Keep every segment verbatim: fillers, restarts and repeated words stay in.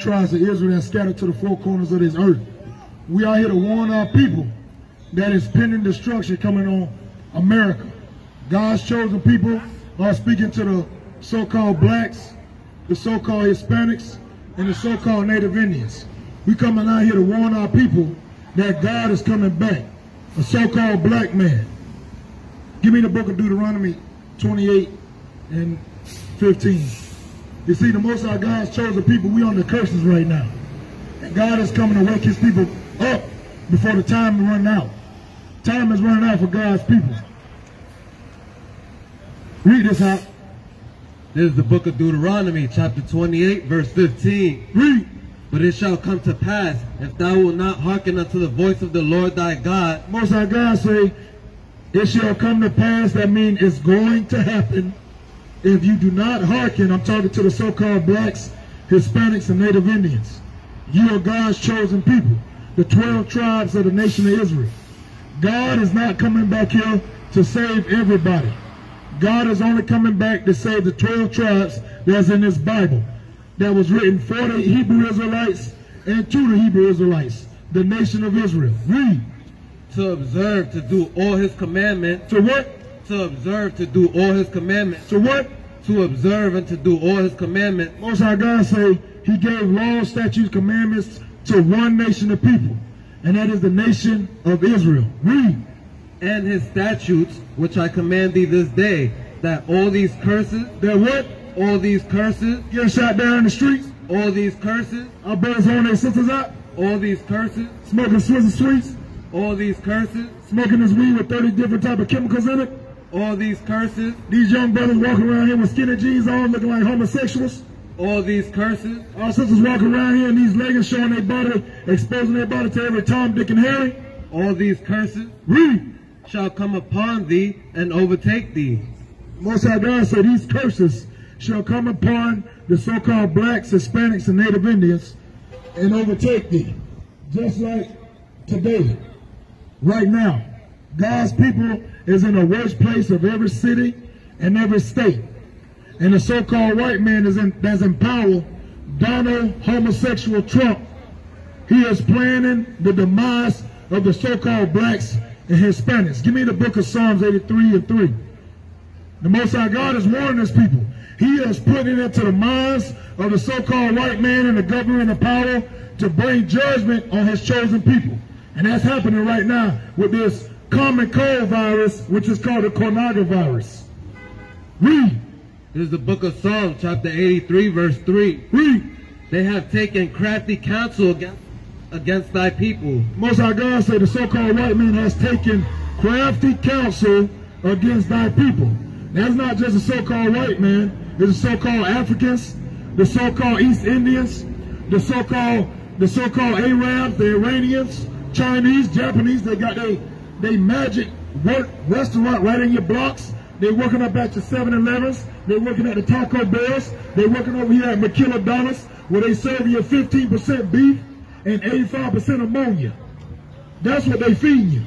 tribes of Israel that scattered to the four corners of this earth. We are here to warn our people that is pending destruction coming on America. God's chosen people are speaking to the so-called blacks, the so-called Hispanics, and the so-called Native Indians. We coming out here to warn our people that God is coming back, a so-called black man. Give me the book of Deuteronomy twenty-eight and fifteen. You see, the Most High God's chosen people, we on the curses right now. And God is coming to wake his people up before the time is running out. Time is running out for God's people. Read this out. This is the book of Deuteronomy, chapter twenty-eight, verse fifteen. Read. But it shall come to pass, if thou wilt not hearken unto the voice of the Lord thy God. Most High God say, it shall come to pass, that means it's going to happen. If you do not hearken, I'm talking to the so-called blacks, Hispanics, and Native Indians. You are God's chosen people, the twelve tribes of the nation of Israel. God is not coming back here to save everybody. God is only coming back to save the twelve tribes that's in this Bible, that was written for the Hebrew Israelites and to the Hebrew Israelites, the nation of Israel. Read. To observe to do all his commandments. To what? To observe to do all his commandments. To what? To observe and to do all his commandments. Most High God say he gave laws, statutes, commandments to one nation of people, and that is the nation of Israel. Read. And his statutes, which I command thee this day, that all these curses. That what? All these curses. Get shot down in the streets. All these curses. Our brothers holding their sisters out. All these curses. Smoking Swiss sweets. All these curses. Smoking this weed with thirty different type of chemicals in it. All these curses. These young brothers walking around here with skinny jeans on, looking like homosexuals. All these curses. Our sisters walking around here in these leggings, showing their body, exposing their body to every Tom, Dick, and Harry. All these curses. Read. Shall come upon thee and overtake thee. Most High God said these curses shall come upon the so-called blacks, Hispanics, and Native Indians and overtake thee. Just like today, right now, God's people is in the worst place of every city and every state. And the so-called white man is in, that's in power, Donald homosexual Trump. He is planning the demise of the so-called blacks and Hispanics. Give me the book of Psalms eighty-three and three. The Most High God is warning his people. He is putting it into the minds of the so-called white man and the government of power to bring judgment on his chosen people. And that's happening right now with this common cold virus, which is called the coronavirus. Read. This is the book of Psalms, chapter eighty-three, verse three. Read. They have taken crafty counsel against, against thy people. Most High God said the so-called white man has taken crafty counsel against thy people. That's not just the so-called white man. It's the so-called Africans, the so-called East Indians, the so-called the so-called Arabs, the Iranians, Chinese, Japanese. They got they they magic work restaurant right in your blocks. They're working up at your seven elevens. They're working at the Taco Bells. They're working over here at McKilla Donuts, where they serve you fifteen percent beef and eighty-five percent ammonia. That's what they feed you.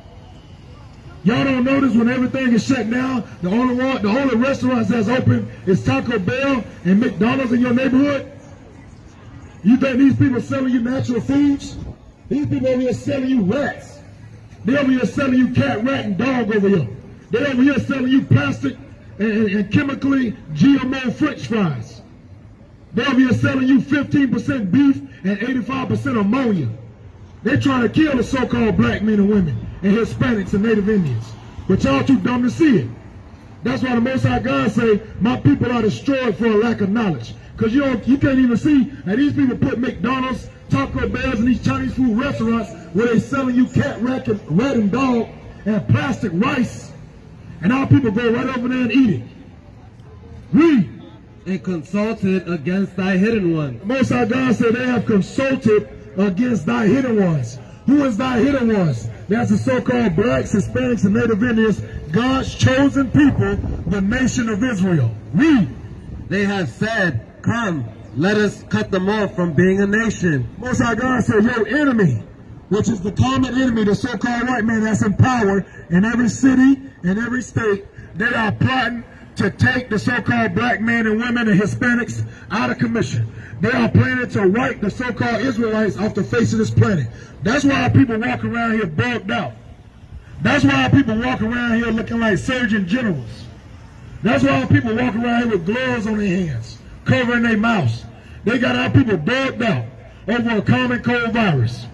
Y'all don't notice when everything is shut down, the only one, the only restaurants that's open is Taco Bell and McDonald's in your neighborhood? You think these people selling you natural foods? These people over here selling you rats. They over here selling you cat, rat, and dog over here. They over here selling you plastic and, and, and chemically G M O French fries. They over here selling you fifteen percent beef and eighty-five percent ammonia. They're trying to kill the so-called black men and women and Hispanics and Native Indians. But y'all too dumb to see it. That's why the Most High God say, my people are destroyed for a lack of knowledge. Because you don't, you can't even see that these people put McDonald's, Taco Bells, and these Chinese food restaurants where they selling you cat, rat, and, rat, and dog and plastic rice. And our people go right over there and eat it. Read. And consulted against thy hidden one. The Most High God said they have consulted against thy hidden ones. Who is thy hidden ones? That's the so-called blacks, Hispanics, and Native Indians, God's chosen people, the nation of Israel. Read. They have said, come, let us cut them off from being a nation. Most High God said, your enemy, which is the common enemy, the so-called white man that's in power in every city, in every state, they are plotting to take the so-called black men and women and Hispanics out of commission. They are planning to wipe the so-called Israelites off the face of this planet. That's why people walk around here bugged out. That's why people walk around here looking like surgeon generals. That's why people walk around here with gloves on their hands, covering their mouths. They got our people bugged out over a common cold virus.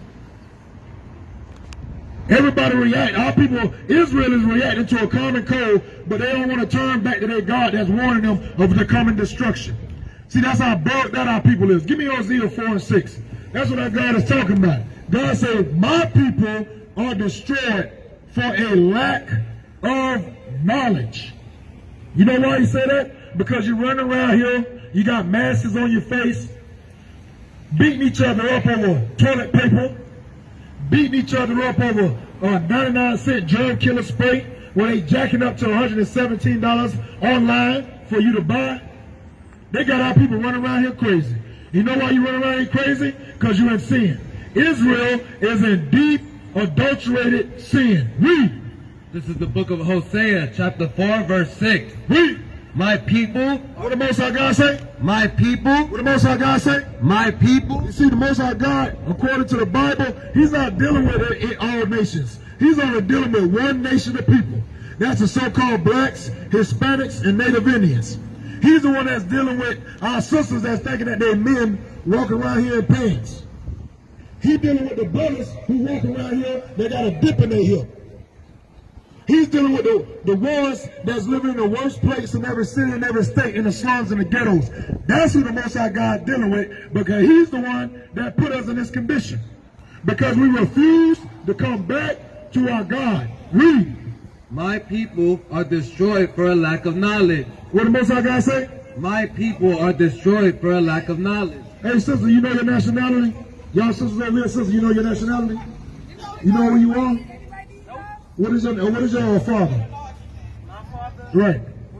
Everybody react. Our people, Israel is reacting to a common cold, but they don't want to turn back to their God that's warning them of the coming destruction. See, that's how bugged out our people is. Give me Hosea four and six. That's what our God is talking about. God said, my people are destroyed for a lack of knowledge. You know why he said that? Because you run around here, you got masks on your face, beating each other up over toilet paper, beating each other up over a ninety-nine cent germ killer spray, where they jacking up to one hundred seventeen dollars online for you to buy. They got our people running around here crazy. You know why you run around here crazy? Because you're in sin. Israel is in deep, adulterated sin. Read. This is the book of Hosea, chapter four, verse six. Read. My people. What the Most High God say? My people. What the Most High God say? My people. You see, the Most High God, according to the Bible, he's not dealing with it in all nations. He's only dealing with one nation of people. That's the so-called blacks, Hispanics, and Native Indians. He's the one that's dealing with our sisters that's thinking that they're men walking around here in pants. He's dealing with the brothers who walk around here, they got a dip in their hip. He's dealing with the, the ones that's living in the worst place in every city, in every state, in the slums and the ghettos. That's who the Most High God dealing with, because he's the one that put us in this condition. Because we refuse to come back to our God. Read. My people are destroyed for a lack of knowledge. What the Most High God say? My people are destroyed for a lack of knowledge. Hey, sister, you know your nationality? Y'all sisters over here, sister, you know your nationality? You know who you are? What is your, what is your father? My father? Right.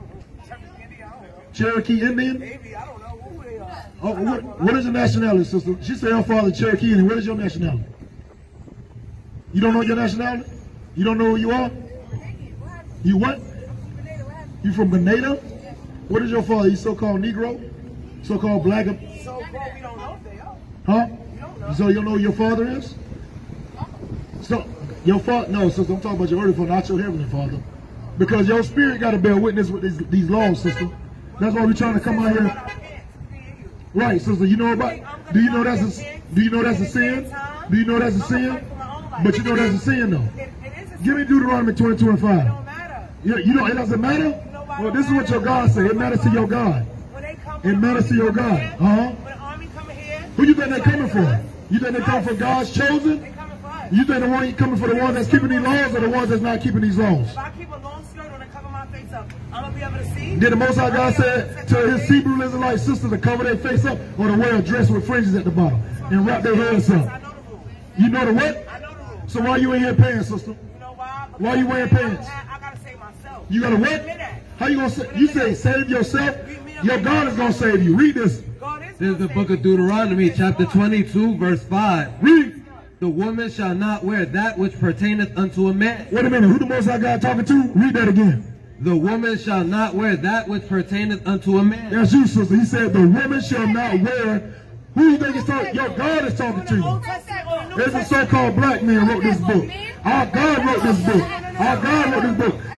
Cherokee Cherokee Indian? Indian? Maybe, I don't know who they are. Oh, what, what is your nationality, sister? She said her father Cherokee Indian. What is your nationality? You don't know your nationality? You don't know who you are? You what? You from Grenada? What is your father? He's so-called Negro? So-called black? So, bro, we don't know if they are. Huh? We don't know. So you don't know who your father is? So, your father, no, sister, I'm talking about your earthly father, not your heavenly father. Because your spirit got to bear witness with these, these laws, sister. That's why we're trying to come out here. Right, sister, you know about, do you know that's a, do you know that's a sin? Do you know that's a sin? But you know that's a sin, though. Give me Deuteronomy twenty-two and five. You, you know, it doesn't matter? Well, this is what your God said. It matters to your God. It matters to your God. Uh-huh. Who you think they're coming for? You think they're coming for God's chosen? You think the one coming for the ones that's keeping these laws or the ones that's not keeping these laws? If I keep a long skirt on and cover my face up, I'm going to be able to see? Did the Most High God say to his Hebrew Israelite sisters to cover their face up or to wear a dress with fringes at the bottom and wrap their heads I up? know the rules. You know the what? I know the rules. So why you in here paying, sister? You know why? Why you wearing pants? I, I got to save myself. You gotta what? How you gonna say? You say save yourself? Your God is gonna save you. Read this. God is This is the gonna book save of Deuteronomy, chapter twenty-two, verse five. Read. The woman shall not wear that which pertaineth unto a man. Wait a minute. Who the Most High God talking to? Read that again. The woman shall not wear that which pertaineth unto a man. That's you, sister. He said the woman shall not wear. Who you think is talking? Your God is talking to you. There's a so-called black man wrote this book. Our God wrote this book. Our God wrote this book.